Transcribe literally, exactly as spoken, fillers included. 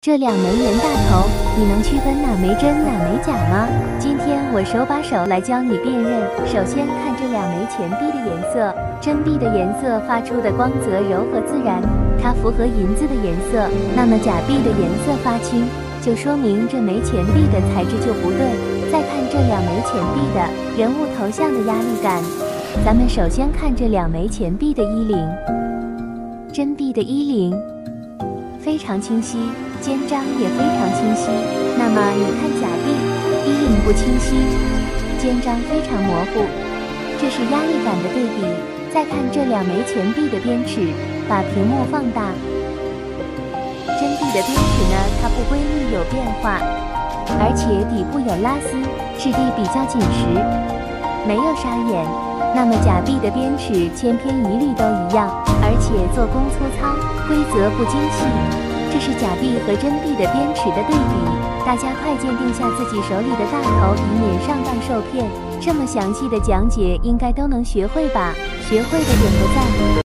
这两枚圆大头，你能区分哪枚真哪枚假吗？今天我手把手来教你辨认。首先看这两枚钱币的颜色，真币的颜色发出的光泽柔和自然，它符合银子的颜色。那么假币的颜色发青，就说明这枚钱币的材质就不对。再看这两枚钱币的人物头像的压力感，咱们首先看这两枚钱币的衣领，真币的衣领非常清晰，肩章也非常清晰。那么你看假币，衣领不清晰，肩章非常模糊，这是压力感的对比。再看这两枚钱币的边齿，把屏幕放大，真币的边齿呢，它不规律有变化，而且底部有拉丝，质地比较紧实，没有沙眼。那么假币的边齿千篇一律都一样，而且做工粗糙，规则不精细，这是假币和真币的边齿的对比。大家快鉴定下自己手里的大头，以免上当受骗。这么详细的讲解，应该都能学会吧？学会的点个赞。